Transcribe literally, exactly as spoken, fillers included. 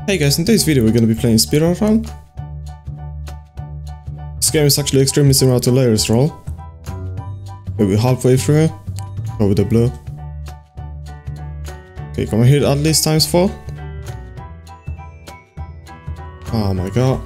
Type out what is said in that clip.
Hey guys, in today's video we're gonna be playing speedrun run. This game is actually extremely similar to Layers Roll. Maybe halfway through. Go with the blue. Okay, can we hit at least times four? Oh my god.